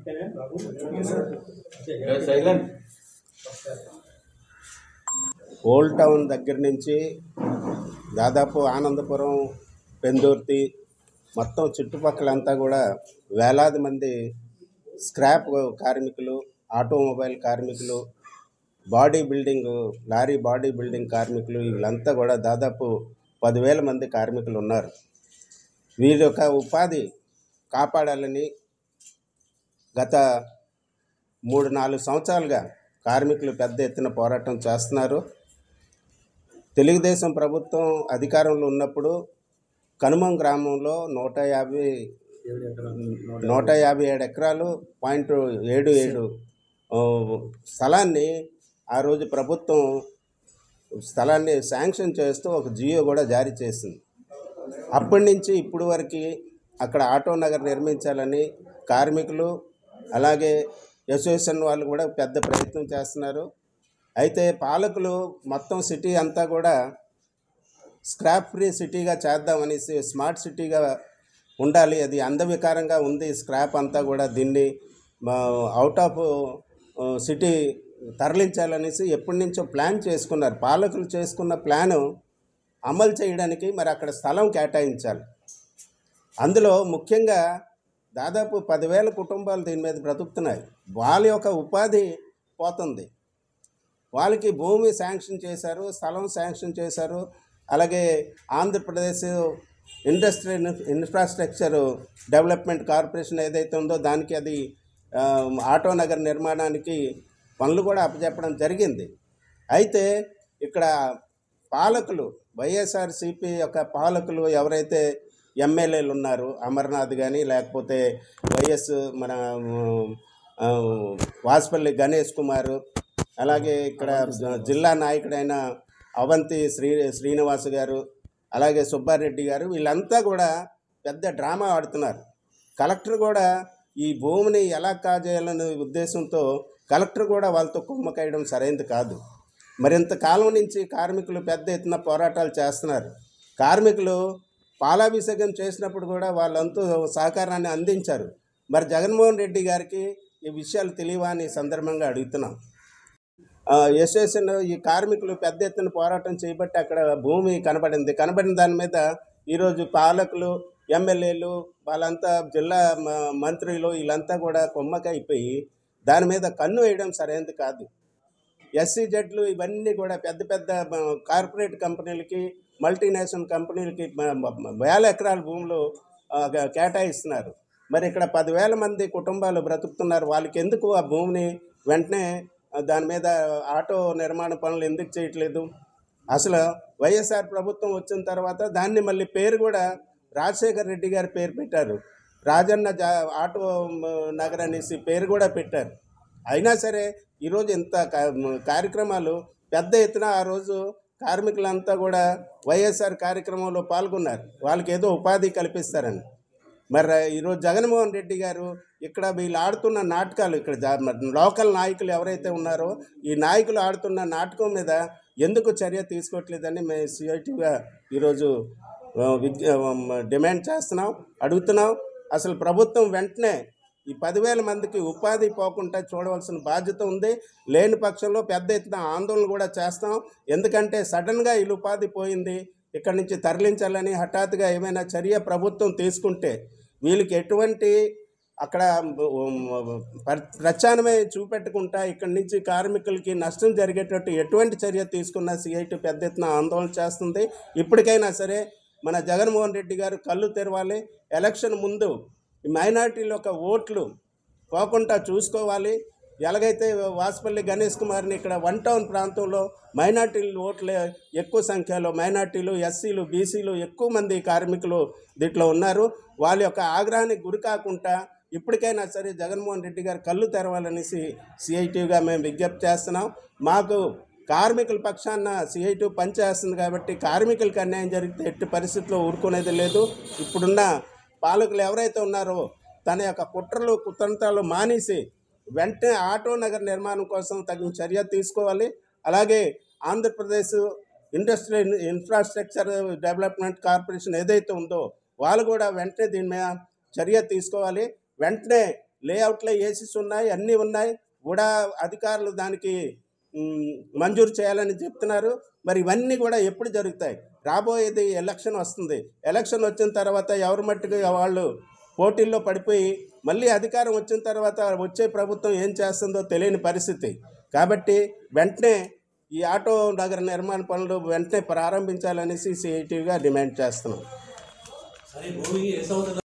Old town దగ్గర నుంచి దాదాపు ఆనందపురం, పెందుర్తి మొత్తం చుట్టుపక్కలంతా కూడా వేలాది మంది స్క్రాప్ కార్మికులు, ఆటోమొబైల్ కార్మికులు, లారీ బాడీ బిల్డింగ్ కార్మికులు వీళ్ళంతా కూడా దాదాపు 10,000 మంది కార్మికులు ఉన్నారు. వీరి యొక్క ఉపాధి కాపాడాలని గత 3-4 సంవత్సరాలుగా కార్మికులు పెద్ద ఎత్తున పోరాటం చేస్తున్నారు. తెలుగుదేశం ప్రభుత్వం అధికారంలో ఉన్నప్పుడు కనుమం గ్రామంలో 157 ఎకరాలు 0.77 స్థలాన్ని ఆ రోజు ప్రభుత్వం స్థలాన్ని శాంక్షన్ చేస్తూ ఒక జియో కూడా జారీ చేసింది. అప్పటి నుంచి ఇప్పుడు వరకు అక్కడ ఆటో నగర్ నిర్మించాలని కార్మికులు అలాగే అసోసియేషన్ వాళ్ళు కూడా పెద్ద ప్రయత్నం చేస్తున్నారు. అయితే పాలకులు మొత్తం సిటీ అంతా కూడా స్క్రాప్ ఫ్రీ సిటీగా చేద్దామనేసి, స్మార్ట్ సిటీగా ఉండాలి, అది అందవికారంగా ఉంది స్క్రాప్ అంతా కూడా, దీన్ని అవుట్ ఆఫ్ సిటీ తరలించాలనేసి ఎప్పటి నుంచో ప్లాన్ చేసుకున్నారు. పాలకులు చేసుకున్న ప్లాను అమలు చేయడానికి మరి అక్కడ స్థలం కేటాయించాలి. అందులో ముఖ్యంగా దాదాపు 10,000 కుటుంబాలు దీని మీద బ్రతుకుతున్నాయి. వాళ్ళ యొక్క ఉపాధి పోతుంది. వాళ్ళకి భూమి శాంక్షన్ చేశారు, స్థలం శాంక్షన్ చేశారు. అలాగే Andhra Pradesh industrial infrastructure development corporation ఏదైతే ఉందో దానికి అది ఆటో నగర్ నిర్మాణానికి పనులు కూడా అప్పచెప్పడం జరిగింది. అయితే ఇక్కడ పాలకులు, వైఎస్ఆర్సీపీ యొక్క పాలకులు ఎవరైతే ఎమ్మెల్యేలు ఉన్నారు, అమర్నాథ్ కానీ లేకపోతే మన వాసుపల్లి గణేష్ కుమారు, అలాగే ఇక్కడ జిల్లా నాయకుడైన అవంతి శ్రీనివాస్ గారు, అలాగే సుబ్బారెడ్డి గారు, వీళ్ళంతా కూడా పెద్ద డ్రామా ఆడుతున్నారు. కలెక్టర్ కూడా ఈ భూమిని ఎలా కాజేయాలనే ఉద్దేశంతో కలెక్టర్ కూడా వాళ్ళతో కుమ్మకయడం సరైనది కాదు. మరింతకాలం నుంచి కార్మికులు పెద్ద ఎత్తున పోరాటాలు చేస్తున్నారు. కార్మికులు పాలాభిషేకం చేసినప్పుడు కూడా వాళ్ళంతా సహకారాన్ని అందించారు. మరి జగన్మోహన్ రెడ్డి గారికి ఈ విషయాలు తెలియవా అని సందర్భంగా అడుగుతున్నాం. అసోసియేషన్ ఈ కార్మికులు పెద్ద ఎత్తున పోరాటం చేయబట్టి అక్కడ భూమి కనబడిన దాని మీద ఈరోజు పాలకులు, ఎమ్మెల్యేలు, వాళ్ళంతా జిల్లా మంత్రులు వీళ్ళంతా కూడా కుమ్మకైపోయి దాని మీద కన్ను వేయడం సరైనది కాదు. ఎస్సీజెడ్లు ఇవన్నీ కూడా పెద్ద పెద్ద కార్పొరేట్ కంపెనీలకి, మల్టీనేషనల్ కంపెనీలకి 1000 ఎకరాల భూములు కేటాయిస్తున్నారు. మరి ఇక్కడ 10,000 మంది కుటుంబాలు బ్రతుకుతున్నారు. వాళ్ళకి ఎందుకు ఆ భూమిని వెంటనే దాని మీద ఆటో నిర్మాణ పనులు ఎందుకు చేయట్లేదు? అసలు వైఎస్ఆర్ ప్రభుత్వం వచ్చిన తర్వాత దాన్ని మళ్ళీ పేరు కూడా రాజశేఖర్ రెడ్డి గారి పేరు పెట్టారు. రాజన్న ఆటో నగర్ అనేసి పేరు కూడా పెట్టారు. అయినా సరే ఈరోజు ఇంత కార్యక్రమాలు పెద్ద ఎత్తున ఆ రోజు కార్మికులంతా కూడా వైఎస్ఆర్ కార్యక్రమంలో పాల్గొన్నారు. వాళ్ళకి ఏదో ఉపాధి కల్పిస్తారని. మరి ఈరోజు జగన్మోహన్ రెడ్డి గారు ఇక్కడ వీళ్ళు ఆడుతున్న నాటకాలు, ఇక్కడ లోకల్ నాయకులు ఎవరైతే ఉన్నారో ఈ నాయకులు ఆడుతున్న నాటకం మీద ఎందుకు చర్య తీసుకోవట్లేదని మేము సిఐటిగా ఈరోజు డిమాండ్ చేస్తున్నాం, అడుగుతున్నాం. అసలు ప్రభుత్వం వెంటనే ఈ 10,000 మందికి ఉపాధి పోకుండా చూడవలసిన బాధ్యత ఉంది. లేని పక్షంలో పెద్ద ఎత్తున ఆందోళన కూడా చేస్తాం. ఎందుకంటే సడన్గా వీళ్ళు ఉపాధి పోయింది, ఇక్కడి నుంచి తరలించాలని హఠాత్తుగా ఏమైనా చర్య ప్రభుత్వం తీసుకుంటే వీళ్ళకి ఎటువంటి అక్కడ ప్రత్యామ్నాయమే చూపెట్టుకుంటా ఇక్కడి నుంచి కార్మికులకి నష్టం జరిగేటట్టు ఎటువంటి చర్య తీసుకున్నా సిఐటి పెద్ద ఎత్తున ఆందోళన చేస్తుంది. ఇప్పటికైనా సరే మన జగన్మోహన్ రెడ్డి గారు కళ్ళు తెరవాలి. ఎలక్షన్ ముందు మైనార్టీల యొక్క ఓట్లు పోకుండా చూసుకోవాలి. ఎలాగైతే వాసుపల్లి గణేష్ కుమార్ని ఇక్కడ 1 టౌన్ ప్రాంతంలో మైనార్టీలు ఓట్లు ఎక్కువ సంఖ్యలో, మైనార్టీలు, ఎస్సీలు, బీసీలు ఎక్కువ మంది కార్మికులు దీంట్లో ఉన్నారు. వాళ్ళ యొక్క ఆగ్రహానికి గురి కాకుండా ఇప్పటికైనా సరే జగన్మోహన్ రెడ్డి గారు కళ్ళు తెరవాలనేసి సిఐటిగా మేము విజ్ఞప్తి చేస్తున్నాం. మాకు కార్మికుల పక్షాన సిఐటి పనిచేస్తుంది కాబట్టి కార్మికులకు అన్యాయం జరిగితే ఎట్టి పరిస్థితుల్లో ఊరుకునేది లేదు. ఇప్పుడున్న పాలకులు ఎవరైతే ఉన్నారో తన యొక్క కుట్రలు కుతంత్రాలు మానేసి వెంటనే ఆటో నగర్ నిర్మాణం కోసం తగిన చర్య తీసుకోవాలి. అలాగే Andhra Pradesh industrial infrastructure development corporation ఏదైతే ఉందో వాళ్ళు కూడా వెంటనే దీని మీద చర్య తీసుకోవాలి. వెంటనే లేఅవుట్లో ఏసీస్ ఉన్నాయి, అన్నీ ఉన్నాయి కూడా. అధికారులు దానికి మంజూరు చేయాలని చెప్తున్నారు. మరి ఇవన్నీ కూడా ఎప్పుడు జరుగుతాయి? రాబోయేది ఎలక్షన్ వస్తుంది. ఎలక్షన్ వచ్చిన తర్వాత ఎవరి మట్టుకు వాళ్ళు పోటీల్లో పడిపోయి మళ్ళీ అధికారం వచ్చిన తర్వాత వచ్చే ప్రభుత్వం ఏం చేస్తుందో తెలియని పరిస్థితి. కాబట్టి వెంటనే ఈ ఆటో నగర నిర్మాణ పనులు వెంటనే ప్రారంభించాలనేసి సిఐటిగా డిమాండ్ చేస్తున్నాం.